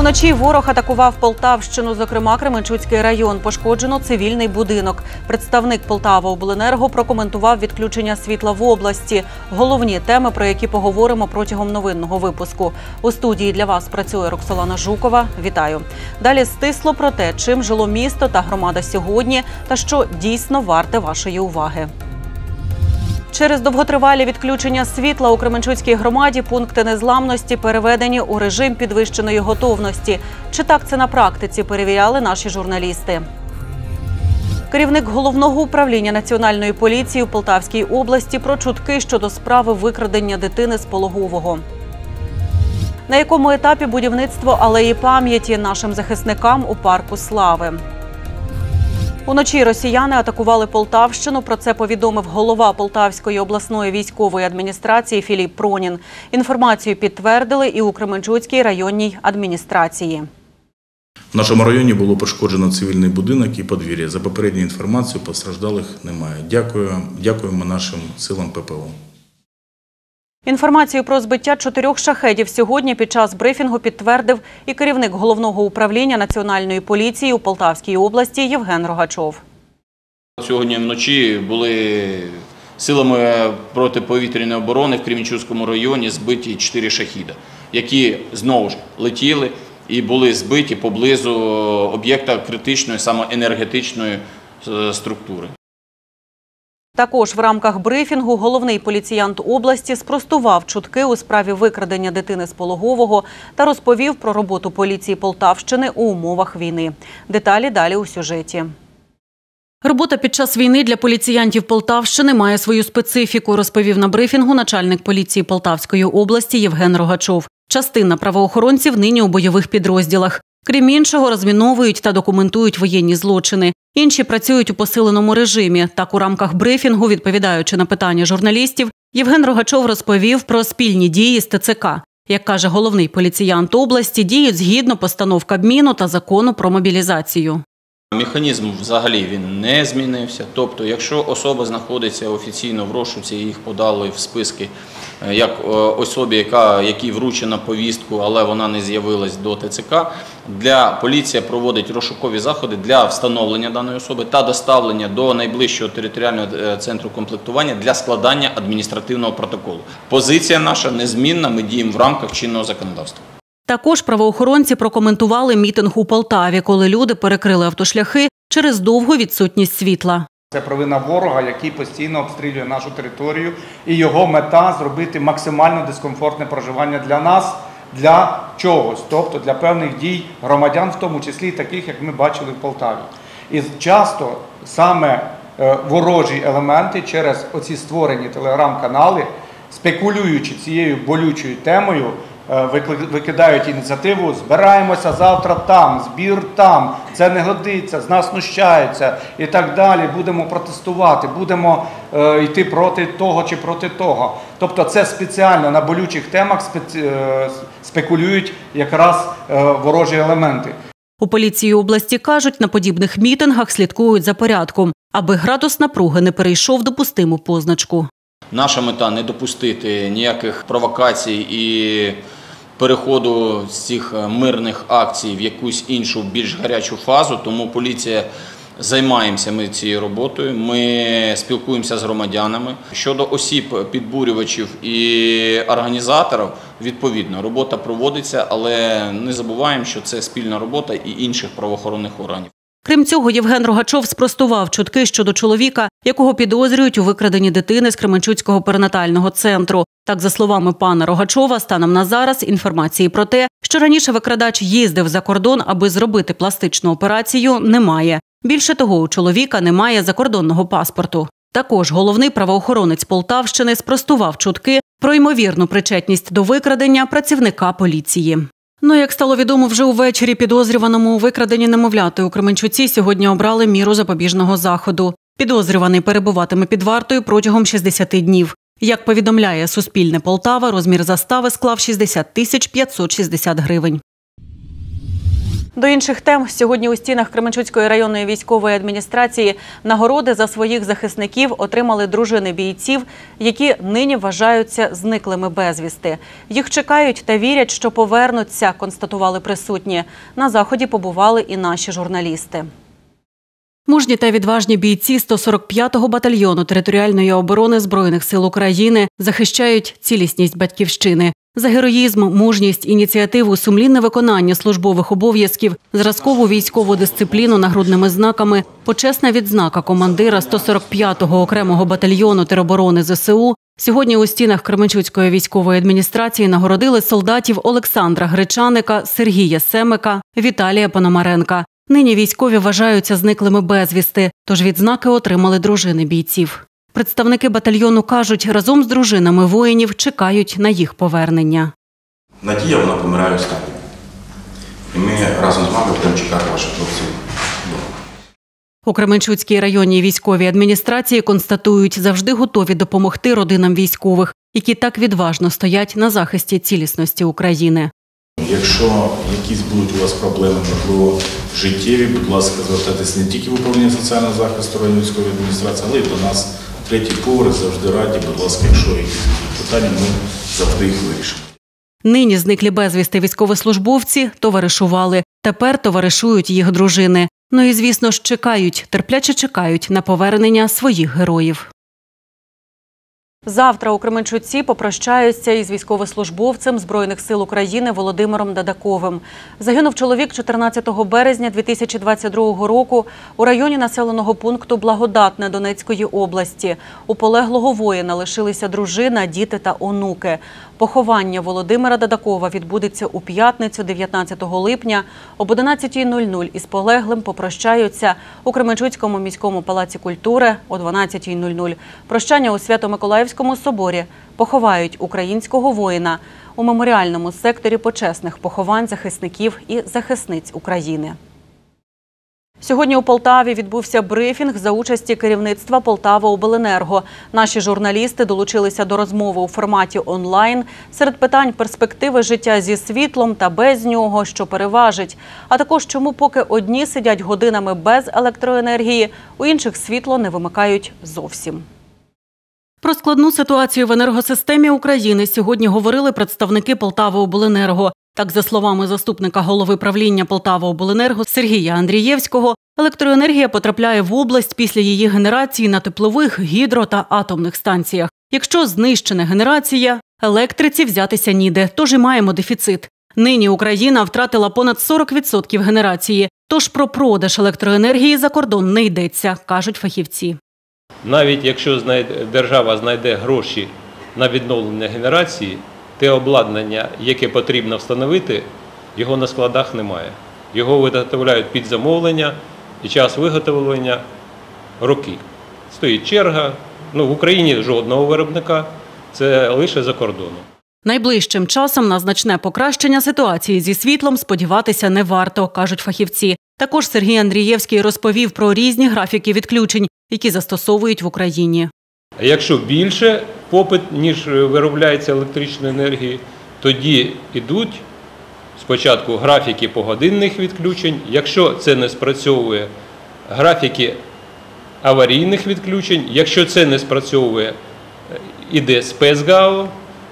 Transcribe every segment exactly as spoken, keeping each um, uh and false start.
Уночі ворог атакував Полтавщину, зокрема Кременчуцький район. Пошкоджено цивільний будинок. Представник Полтаваобленерго прокоментував відключення світла в області. Головні теми, про які поговоримо протягом новинного випуску. У студії для вас працює Роксолана Жукова. Вітаю. Далі стисло про те, чим жило місто та громада сьогодні та що дійсно варте вашої уваги. Через довготривалі відключення світла у Кременчуцькій громаді пункти незламності переведені у режим підвищеної готовності. Чи так це на практиці, перевіряли наші журналісти. Керівник Головного управління Національної поліції у Полтавській області про чутки щодо справи викрадення дитини з пологового. На якому етапі будівництво алеї пам'яті нашим захисникам у Парку Слави. Уночі росіяни атакували Полтавщину. Про це повідомив голова Полтавської обласної військової адміністрації Філіп Пронін. Інформацію підтвердили і у Кременчуцькій районній адміністрації. В нашому районі було пошкоджено цивільний будинок і подвір'я. За попередньою інформацією, постраждалих немає. Дякую, дякуємо нашим силам ППО. Інформацію про збиття чотирьох шахедів сьогодні під час брифінгу підтвердив і керівник Головного управління Національної поліції у Полтавській області Євген Рогачов. Сьогодні вночі були силами протиповітряної оборони в Кременчуцькому районі збиті чотири шахіда, які знову ж летіли і були збиті поблизу об'єкта критичної, саме енергетичної структури. Також в рамках брифінгу головний поліціянт області спростував чутки у справі викрадення дитини з пологового та розповів про роботу поліції Полтавщини у умовах війни. Деталі далі у сюжеті. Робота під час війни для поліціянтів Полтавщини має свою специфіку, розповів на брифінгу начальник поліції Полтавської області Євген Рогачов. Частина правоохоронців нині у бойових підрозділах. Крім іншого, розміновують та документують воєнні злочини. Інші працюють у посиленому режимі. Так, у рамках брифінгу, відповідаючи на питання журналістів, Євген Рогачов розповів про спільні дії з ТЦК. Як каже головний поліціянт області, діють згідно постанов Кабміну та закону про мобілізацію. Механізм взагалі він не змінився. Тобто, якщо особа знаходиться офіційно в розшуці, їх подали в списки як особі, яка, якій вручена повістку, але вона не з'явилась до ТЦК, для поліція проводить розшукові заходи для встановлення даної особи та доставлення до найближчого територіального центру комплектування для складання адміністративного протоколу. Позиція наша незмінна, ми діємо в рамках чинного законодавства. Також правоохоронці прокоментували мітинг у Полтаві, коли люди перекрили автошляхи через довгу відсутність світла. Це провина ворога, який постійно обстрілює нашу територію, і його мета – зробити максимально дискомфортне проживання для нас, для чогось, тобто для певних дій громадян, в тому числі таких, як ми бачили в Полтаві. І часто саме ворожі елементи через оці створені телеграм-канали, спекулюючи цією болючою темою, викидають ініціативу «збираємося завтра там», «збір там», «це не годиться», «з нас знущаються» і так далі. Будемо протестувати, будемо е, йти проти того чи проти того. Тобто це спеціально на болючих темах спеці... е, спекулюють якраз е, ворожі елементи. У поліції області кажуть, на подібних мітингах слідкують за порядком, аби градус напруги не перейшов допустиму позначку. Наша мета – не допустити ніяких провокацій і переходу з цих мирних акцій в якусь іншу, більш гарячу фазу, тому поліція займаємося ми цією роботою, ми спілкуємося з громадянами. Щодо осіб, підбурювачів і організаторів, відповідно, робота проводиться, але не забуваємо, що це спільна робота і інших правоохоронних органів. Крім цього, Євген Рогачов спростував чутки щодо чоловіка, якого підозрюють у викраденні дитини з Кременчуцького перинатального центру. Так, за словами пана Рогачова, станом на зараз інформації про те, що раніше викрадач їздив за кордон, аби зробити пластичну операцію, немає. Більше того, у чоловіка немає закордонного паспорту. Також головний правоохоронець Полтавщини спростував чутки про ймовірну причетність до викрадення працівника поліції. Ну, як стало відомо вже увечері, підозрюваному у викраденні немовляти у Кременчуці сьогодні обрали міру запобіжного заходу. Підозрюваний перебуватиме під вартою протягом шістдесяти днів. Як повідомляє Суспільне Полтава, розмір застави склав шістдесят тисяч п'ятсот шістдесят гривень. До інших тем. Сьогодні у стінах Кременчуцької районної військової адміністрації нагороди за своїх захисників отримали дружини бійців, які нині вважаються зниклими безвісти. Їх чекають та вірять, що повернуться, констатували присутні. На заході побували і наші журналісти. Мужні та відважні бійці сто сорок п'ятого батальйону територіальної оборони Збройних сил України захищають цілісність Батьківщини. За героїзм, мужність, ініціативу, сумлінне виконання службових обов'язків, зразкову військову дисципліну нагрудними знаками, почесна відзнака командира сто сорок п'ятого окремого батальйону тероборони ЗСУ сьогодні у стінах Кременчуцької військової адміністрації нагородили солдатів Олександра Гречаника, Сергія Семика, Віталія Пономаренка. Нині військові вважаються зниклими безвісти, тож відзнаки отримали дружини бійців. Представники батальйону кажуть, разом з дружинами воїнів чекають на їх повернення. Надія, вона помирає останньою. І ми разом з вами будемо чекати ваших хлопців. У Кременчуцькій районній військовій адміністрації констатують, завжди готові допомогти родинам військових, які так відважно стоять на захисті цілісності України. Якщо якісь будуть у вас проблеми, можливо, життєві, будь ласка, звертайтеся не тільки в управління соціального захисту районної військової адміністрації, але й до нас. Третій поверх, завжди раді, будь ласка, якщо якісь питання, ми завжди їх вирішимо. Нині зниклі безвісти військовослужбовці товаришували. Тепер товаришують їх дружини. Ну і, звісно ж, чекають, терпляче чекають на повернення своїх героїв. Завтра у Кременчуці попрощаються із військовослужбовцем Збройних сил України Володимиром Дадаковим. Загинув чоловік чотирнадцятого березня дві тисячі двадцять другого року у районі населеного пункту Благодатне Донецької області. У полеглого воїна лишилися дружина, діти та онуки. Поховання Володимира Дадакова відбудеться у п'ятницю дев'ятнадцятого липня. Об одинадцятій нуль нуль із полеглим попрощаються у Кременчуцькому міському палаці культури о дванадцятій нуль нуль. Прощання у Свято-Миколаївському соборі. Поховають українського воїна у меморіальному секторі почесних поховань захисників і захисниць України. Сьогодні у Полтаві відбувся брифінг за участі керівництва Полтаваобленерго. Наші журналісти долучилися до розмови у форматі онлайн. Серед питань перспективи життя зі світлом та без нього, що переважить. А також чому поки одні сидять годинами без електроенергії, у інших світло не вимикають зовсім. Про складну ситуацію в енергосистемі України сьогодні говорили представники Полтаваобленерго. Так, за словами заступника голови правління Полтаваобленерго Сергія Андрієвського, електроенергія потрапляє в область після її генерації на теплових, гідро- та атомних станціях. Якщо знищена генерація, електриці взятися ніде, тож і маємо дефіцит. Нині Україна втратила понад сорок відсотків генерації, тож про продаж електроенергії за кордон не йдеться, кажуть фахівці. Навіть якщо держава знайде гроші на відновлення генерації, те обладнання, яке потрібно встановити, його на складах немає. Його виготовляють під замовлення, і час виготовлення – роки. Стоїть черга, ну, в Україні жодного виробника, це лише за кордоном. Найближчим часом на значне покращення ситуації зі світлом сподіватися не варто, кажуть фахівці. Також Сергій Андрієвський розповів про різні графіки відключень, які застосовують в Україні. Якщо більше попит, ніж виробляється електричної енергії, тоді йдуть спочатку графіки погодинних відключень. Якщо це не спрацьовує, графіки аварійних відключень. Якщо це не спрацьовує, іде спецгау.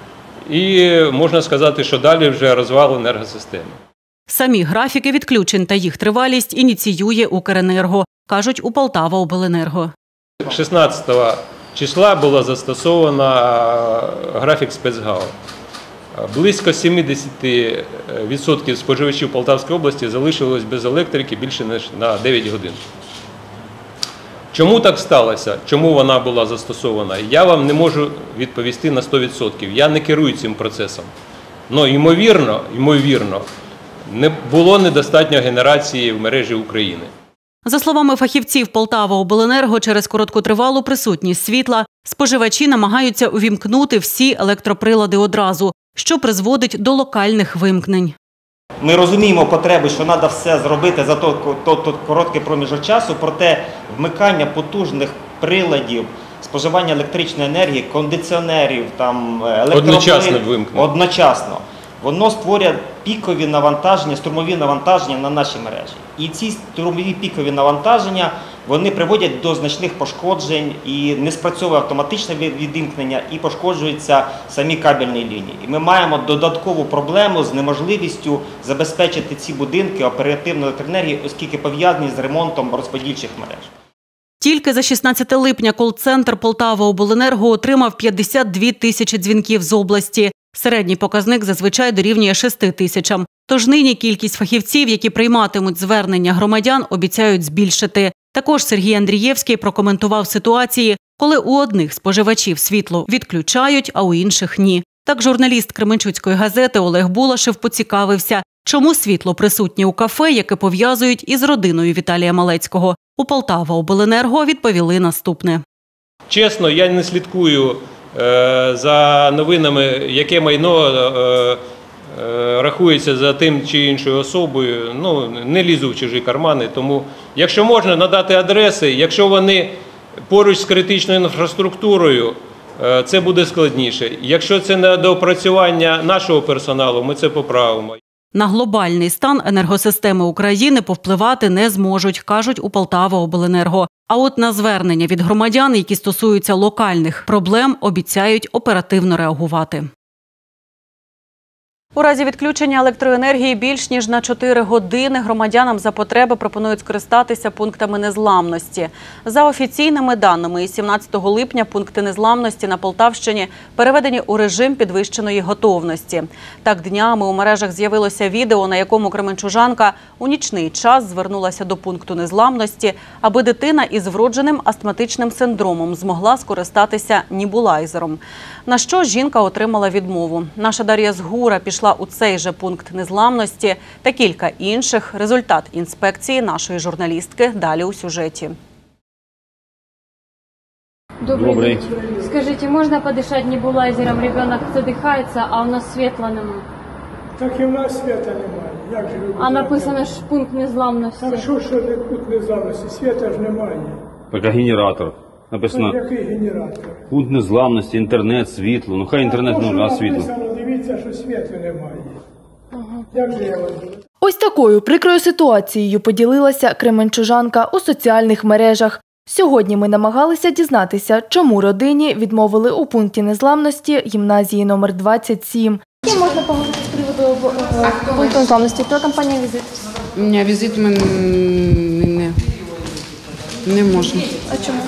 І можна сказати, що далі вже розвал енергосистеми. Самі графіки відключень та їх тривалість ініціює Укренерго, кажуть у Полтаваобленерго. шістнадцятого числа було застосовано графік спецгау. Близько сімдесят відсотків споживачів Полтавської області залишилось без електрики більше ніж на дев'ять годин. Чому так сталося? Чому вона була застосована? Я вам не можу відповісти на сто відсотків. Я не керую цим процесом. Но ймовірно, ймовірно, не було недостатньо генерації в мережі України. За словами фахівців Полтаваобленерго, через короткотривалу присутність світла споживачі намагаються увімкнути всі електроприлади одразу, що призводить до локальних вимкнень. Ми розуміємо потреби, що треба все зробити за той короткий проміжок часу, проте вмикання потужних приладів, споживання електричної енергії, кондиціонерів, там, електроприладів одночасно вимкнення. Одночасно. воно створює пікові навантаження, струмові навантаження на наші мережі. І ці струмові пікові навантаження, вони приводять до значних пошкоджень, і не спрацьовує автоматичне відімкнення, і пошкоджуються самі кабельні лінії. І ми маємо додаткову проблему з неможливістю забезпечити ці будинки оперативною електроенергією, оскільки пов'язані з ремонтом розподільчих мереж. Тільки за шістнадцяте липня кол-центр Полтаваобленерго отримав п'ятдесят дві тисячі дзвінків з області. Середній показник зазвичай дорівнює шести тисячам. Тож нині кількість фахівців, які прийматимуть звернення громадян, обіцяють збільшити. Також Сергій Андрієвський прокоментував ситуації, коли у одних споживачів світло відключають, а у інших – ні. Так журналіст Кременчуцької газети Олег Булашев поцікавився, чому світло присутнє у кафе, яке пов'язують із родиною Віталія Малецького. У Полтаваобленерго відповіли наступне. Чесно, я не слідкую е, за новинами, яке майно е, е, рахується за тим чи іншою особою. Ну, не лізу в чужі кармани. Тому, якщо можна надати адреси, якщо вони поруч з критичною інфраструктурою, е, це буде складніше. Якщо це на доопрацювання нашого персоналу, ми це поправимо. На глобальний стан енергосистеми України повпливати не зможуть, кажуть у Полтаваобленерго. А от на звернення від громадян, які стосуються локальних проблем, обіцяють оперативно реагувати. У разі відключення електроенергії більш ніж на чотири години громадянам за потреби пропонують скористатися пунктами незламності. За офіційними даними, із сімнадцятого липня пункти незламності на Полтавщині переведені у режим підвищеної готовності. Так, днями у мережах з'явилося відео, на якому кременчужанка у нічний час звернулася до пункту незламності, аби дитина із вродженим астматичним синдромом змогла скористатися нібулайзером. На що жінка отримала відмову. Наша Дар'я Згура пішла у цей же пункт незламності та кілька інших. Результат інспекції нашої журналістки далі у сюжеті. Добрый, Добрый. день. Скажите, можно подышать небулайзером? Ребенок задыхается, а у нас світла немає. Так і в нас світа немає. Як же ви А написано ж пункт незламності. Так що ж не пункт незламності? Світа ж немає. Так, а генератор? Написано, Так, який генератор? пункт незламності, інтернет, світло. Ну хай інтернет, ну, а світло. Написано, дивіться, що світла немає. Ага. Як же я вас... Ось такою прикрою ситуацією поділилася кременчужанка у соціальних мережах. Сьогодні ми намагалися дізнатися, чому родині відмовили у пункті незламності гімназії номер двадцять сім. Ким можна поговорити з приводу пункту незламності? Про компанію «Візит». Ні, візит ми не, не можна. А чому?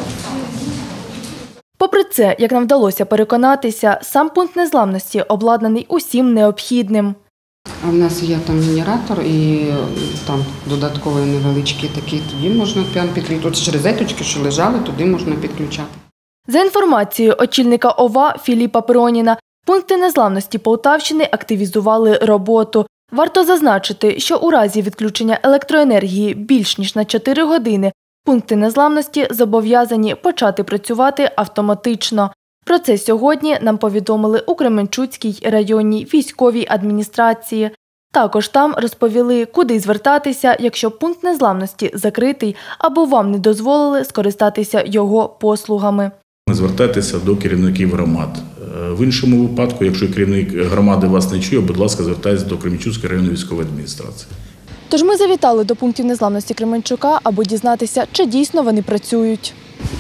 Попри це, як нам вдалося переконатися, сам пункт незламності обладнаний усім необхідним. А в нас є там генератор і там додатковий невеличкий такий, тоді можна прямо підключити. От через розеточки, що лежали, туди можна підключати. За інформацією очільника ОВА Філіпа Проніна, пункти незламності Полтавщини активізували роботу. Варто зазначити, що у разі відключення електроенергії більш ніж на чотири години пункти незламності зобов'язані почати працювати автоматично. Про це сьогодні нам повідомили у Кременчуцькій районній військовій адміністрації. Також там розповіли, куди звертатися, якщо пункт незламності закритий або вам не дозволили скористатися його послугами. Звертайтеся до керівників громад. В іншому випадку, якщо керівник громади вас не чує, будь ласка, звертайтеся до Кременчуцької районної військової адміністрації. Тож ми завітали до пунктів незламності Кременчука, аби дізнатися, чи дійсно вони працюють.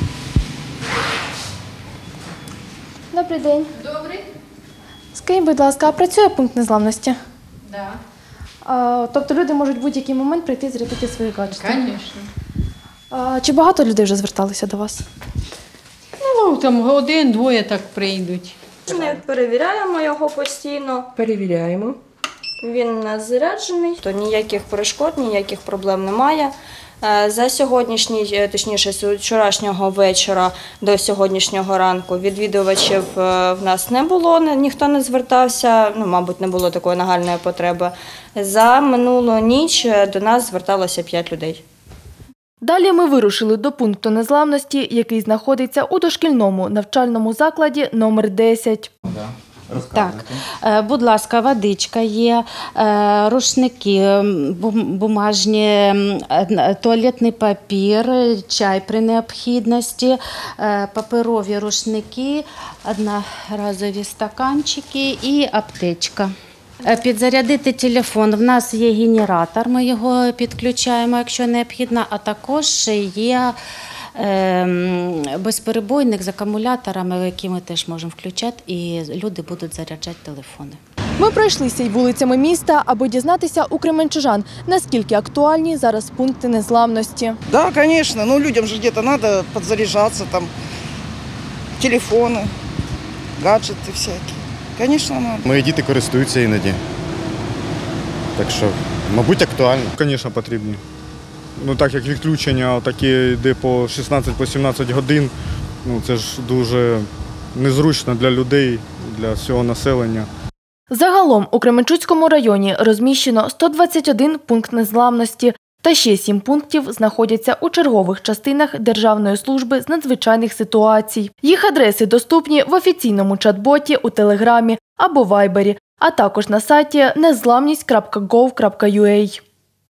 Добрий день. Добрий. Скажіть, будь ласка, а працює пункт незламності? Да. А, тобто люди можуть в будь-який момент прийти і зарядити свої гаджети? Звісно. А, чи багато людей вже зверталися до вас? Ну, там один-двоє так прийдуть. Ми перевіряємо його постійно. Перевіряємо. Він у нас заряджений, то ніяких перешкод, ніяких проблем немає. За сьогоднішній, точніше, з вчорашнього вечора до сьогоднішнього ранку відвідувачів в нас не було, ніхто не звертався, ну, мабуть, не було такої нагальної потреби. За минулу ніч до нас зверталося п'ять людей. Далі ми вирушили до пункту незламності, який знаходиться у дошкільному навчальному закладі номер десять. Так, будь ласка, водичка є, рушники, бумажні, туалетний папір, чай при необхідності, паперові рушники, одноразові стаканчики і аптечка. Е, Підзарядити телефон. В нас є генератор, ми його підключаємо, якщо необхідно, а також є ем, безперебойник з акумуляторами, які ми теж можемо включати, і люди будуть заряджати телефони. Ми пройшлися й вулицями міста, аби дізнатися у кременчужан, наскільки актуальні зараз пункти незламності. Да, конечно. Ну, людям же где-то надо подзаряжаться, там, телефоны, гаджеты всякие. Конечно, надо. Мої діти користуються іноді. Так що, мабуть, актуально. Звісно, потрібні. Ну, так як відключення таке йде по шістнадцять-сімнадцять годин, ну, це ж дуже незручно для людей, для всього населення. Загалом у Кременчуцькому районі розміщено сто двадцять один пункт незламності, та ще сім пунктів знаходяться у чергових частинах Державної служби з надзвичайних ситуацій. Їх адреси доступні в офіційному чат-боті у Телеграмі або Вайбері, а також на сайті незламність крапка гов крапка ю а.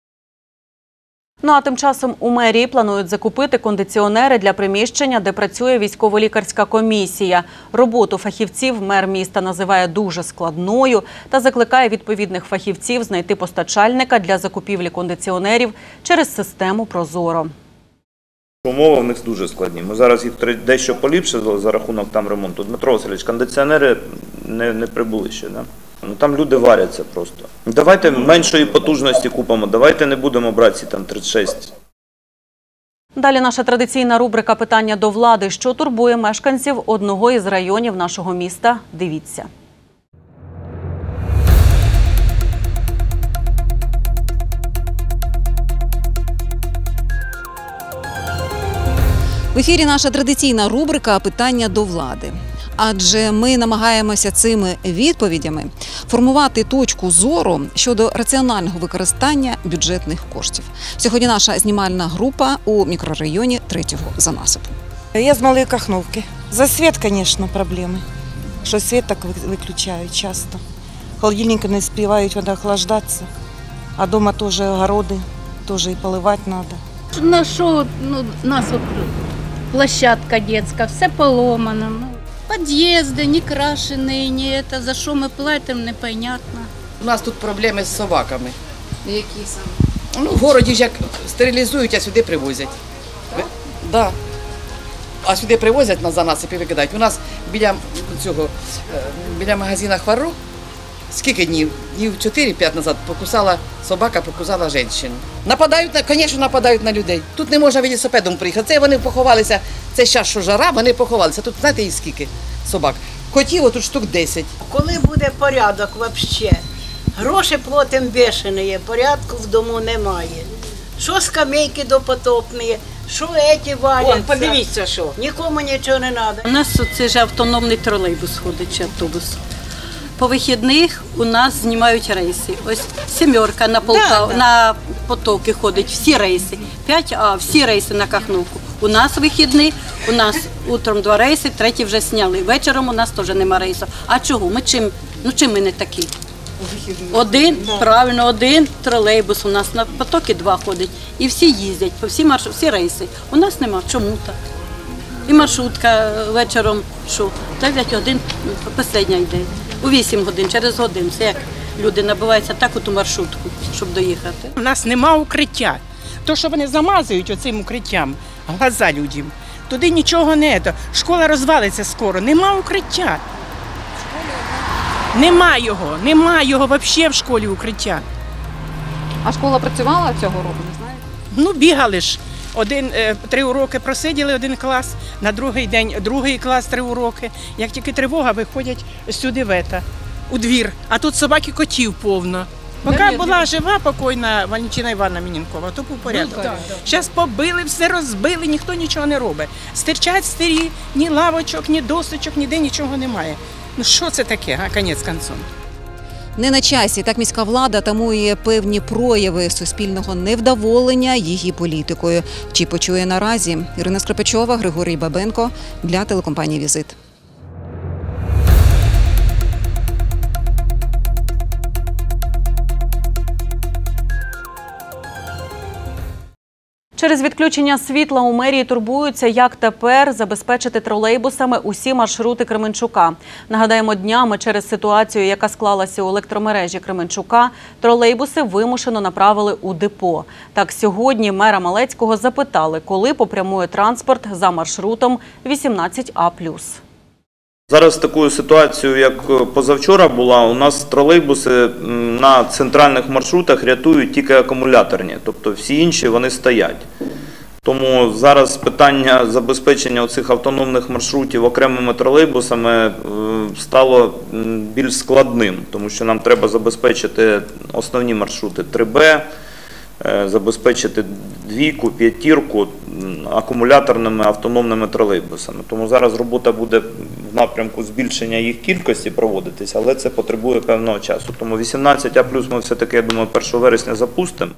Ну а тим часом у мерії планують закупити кондиціонери для приміщення, де працює військово-лікарська комісія. Роботу фахівців мер міста називає дуже складною та закликає відповідних фахівців знайти постачальника для закупівлі кондиціонерів через систему «Прозоро». Умови в них дуже складні. Ми зараз їх дещо поліпшили за рахунок там ремонту. Дмитро Васильович, кондиціонери не, не прибули ще, да? Ну, там люди варяться просто. Давайте меншої потужності купимо, давайте не будемо брати ці там тридцять шість. Далі наша традиційна рубрика «Питання до влади». Що турбує мешканців одного із районів нашого міста? Дивіться. В ефірі наша традиційна рубрика «Питання до влади». Адже ми намагаємося цими відповідями формувати точку зору щодо раціонального використання бюджетних коштів. Сьогодні наша знімальна група у мікрорайоні третього занасипу. Я з Малої Кахновки. За світ, звісно, проблеми. Що світ так виключають часто. Холодильники не співають охлаждатися, а вдома теж огороди, теж і поливати треба. На що, ну, у нас от площадка дитяча, все поломано. Ну. Під'їзди не крашені, ні це, за що ми платимо, непонятно. У нас тут проблеми з собаками. Які саме? Ну, в городі ж як стерилізують, а сюди привозять. Так? Да. А сюди привозять на занасипи викидають. У нас біля цього, біля магазина Хварро, скільки днів? Днів чотири-п'ять назад покусала собака, покусала жінку. Нападають, звісно, нападають на людей. Тут не можна велосипедом приїхати. Це вони поховалися, це зараз, що жара, вони поховалися. Тут, знаєте, і скільки собак. Котів тут штук десять. Коли буде порядок взагалі? Гроші платимо бешені, порядку в дому немає. Що скамейки допотопні, що еті валяться. О, подивіться, що. Нікому нічого не треба. У нас це ж автономний тролейбус ходить, чи автобус. По вихідних у нас знімають рейси. Ось «сімерка» на Полтав, да, да. на потоки ходить, всі рейси. п'ять А, всі рейси на Кахновку. У нас вихідні, у нас утром два рейси, третій вже зняли. Вечором у нас теж нема рейсу. А чого? Ми чим, ну чим ми не такі? Один, да. правильно, один тролейбус у нас на потоки два ходить. І всі їздять, по всі, марш... всі рейси. У нас нема, чому так? І маршрутка вечором, що, дев'ять годин, остання йде. У вісім годин, через годину. Це як люди набиваються так у ту маршрутку, щоб доїхати. У нас нема укриття. То, що вони замазують оцим укриттям, глаза людям, туди нічого не є. Школа розвалиться скоро, нема укриття. Нема його, нема його взагалі в школі укриття. А школа працювала цього року, не знаєте? Ну, бігали ж. Один, три уроки просиділи, один клас, на другий день другий клас, три уроки. Як тільки тривога, виходять сюди в ета, у двір. А тут собаки котів повно. Поки була жива покойна Валентина Івановна Мінінкова, то був порядок. Зараз побили, все розбили, ніхто нічого не робить. Стирчать старі, ні лавочок, ні досочок, ніде нічого немає. Ну що це таке, а кінець концом? Не на часі, так міська влада тамує певні прояви суспільного невдоволення її політикою. Чи почує наразі? Ірина Скрипачова, Григорій Бабенко для телекомпанії «Візит». Через відключення світла у мерії турбуються, як тепер забезпечити тролейбусами усі маршрути Кременчука. Нагадаємо, днями через ситуацію, яка склалася у електромережі Кременчука, тролейбуси вимушено направили у депо. Так, сьогодні мера Малецького запитали, коли попрямує транспорт за маршрутом вісімнадцять А плюс. Зараз такою ситуацією, як позавчора була, у нас тролейбуси на центральних маршрутах рятують тільки акумуляторні, тобто всі інші вони стоять. Тому зараз питання забезпечення цих автономних маршрутів окремими тролейбусами стало більш складним, тому що нам треба забезпечити основні маршрути три Б, забезпечити двійку, п'ятірку акумуляторними автономними тролейбусами. Тому зараз робота буде в напрямку збільшення їх кількості проводитися, але це потребує певного часу. Тому вісімнадцять А плюс ми все-таки, я думаю, першого вересня запустимо.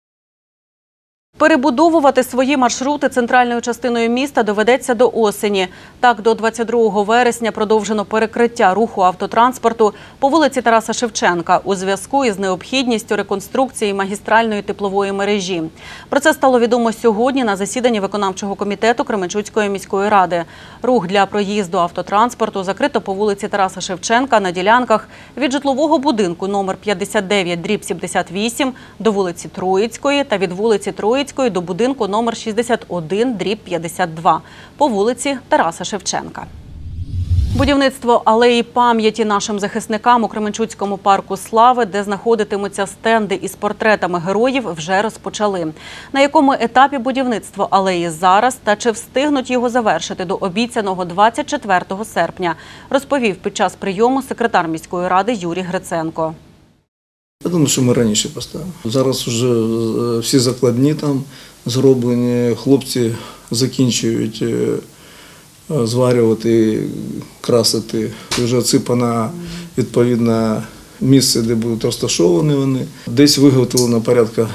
Перебудовувати свої маршрути центральною частиною міста доведеться до осені. Так, до двадцять другого вересня продовжено перекриття руху автотранспорту по вулиці Тараса Шевченка у зв'язку із необхідністю реконструкції магістральної теплової мережі. Про це стало відомо сьогодні на засіданні виконавчого комітету Кременчуцької міської ради. Рух для проїзду автотранспорту закрито по вулиці Тараса Шевченка на ділянках від житлового будинку номер п'ятдесят дев'ять дріб сімдесят вісім до вулиці Троїцької та від вулиці Троїцької до будинку номер шістдесят один дріб п'ятдесят два по вулиці Тараса Шевченка. Будівництво алеї пам'яті нашим захисникам у Кременчуцькому парку Слави, де знаходитимуться стенди із портретами героїв, вже розпочали. На якому етапі будівництво алеї зараз та чи встигнуть його завершити до обіцяного двадцять четвертого серпня, розповів під час прийому секретар міської ради Юрій Гриценко. Я думаю, що ми раніше поставимо. Зараз вже всі закладні там зроблені, хлопці закінчують зварювати, красити. Вже оципано відповідне місце, де будуть розташовані вони. Десь виготовлено порядка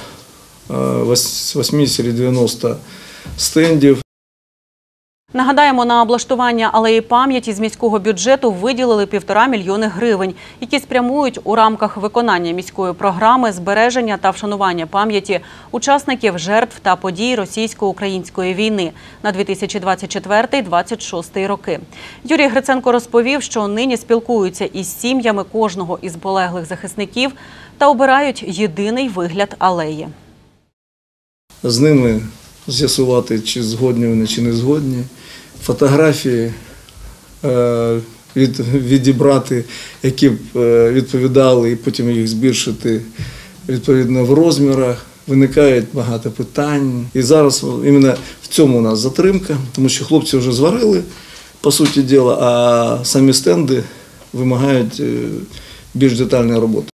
вісімдесят-дев'яносто стендів. Нагадаємо, на облаштування алеї пам'яті з міського бюджету виділили півтора мільйони гривень, які спрямують у рамках виконання міської програми збереження та вшанування пам'яті учасників жертв та подій російсько-української війни на дві тисячі двадцять четвертий - двадцять шостий роки. Юрій Гриценко розповів, що нині спілкуються із сім'ями кожного із полеглих захисників та обирають єдиний вигляд алеї. З ними з'ясувати, чи згодні вони, чи не згодні. Фотографії від, відібрати, які б відповідали, і потім їх збільшити відповідно в розмірах. Виникає багато питань. І зараз іменно в цьому у нас затримка, тому що хлопці вже зварили, по суті діла, а самі стенди вимагають більш детальної роботи.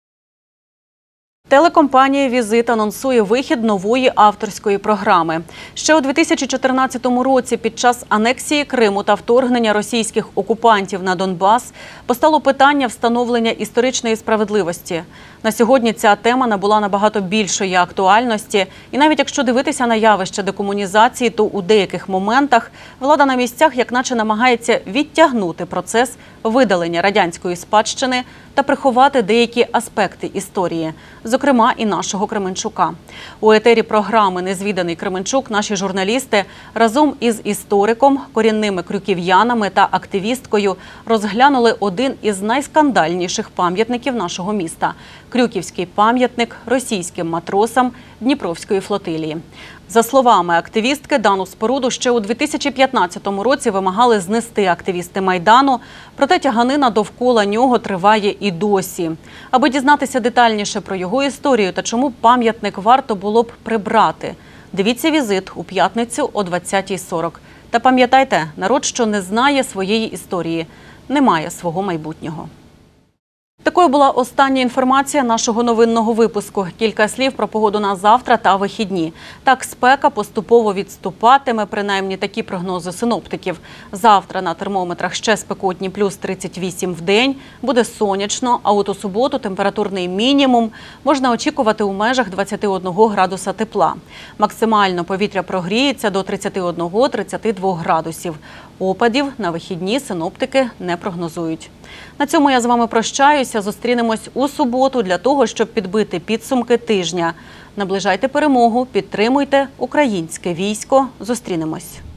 Телекомпанія «Візит» анонсує вихід нової авторської програми. Ще у дві тисячі чотирнадцятому році під час анексії Криму та вторгнення російських окупантів на Донбас постало питання встановлення історичної справедливості. На сьогодні ця тема набула набагато більшої актуальності. І навіть якщо дивитися на явище декомунізації, то у деяких моментах влада на місцях як наче намагається відтягнути процес видалення радянської спадщини та приховати деякі аспекти історії, зокрема і нашого Кременчука. У етері програми «Незвіданий Кременчук» наші журналісти разом із істориком, корінними крюків'янами та активісткою розглянули один із найскандальніших пам'ятників нашого міста – Крюківський пам'ятник російським матросам Дніпровської флотилії. За словами активістки, дану споруду ще у дві тисячі п'ятнадцятому році вимагали знести активісти Майдану, проте тяганина довкола нього триває і досі. Аби дізнатися детальніше про його історію та чому пам'ятник варто було б прибрати, дивіться «Візит» у п'ятницю о двадцятій сорок. Та пам'ятайте, народ, що не знає своєї історії, не має свого майбутнього. Такою була остання інформація нашого новинного випуску. Кілька слів про погоду на завтра та вихідні. Так, спека поступово відступатиме, принаймні такі прогнози синоптиків. Завтра на термометрах ще спекотні – плюс тридцять вісім в день, буде сонячно, а от у суботу температурний мінімум можна очікувати у межах двадцяти одного градуса тепла. Максимально повітря прогріється до тридцяти одного - тридцяти двох градусів. Опадів на вихідні синоптики не прогнозують. На цьому я з вами прощаюся. Зустрінемось у суботу для того, щоб підбити підсумки тижня. Наближайте перемогу, підтримуйте українське військо. Зустрінемось.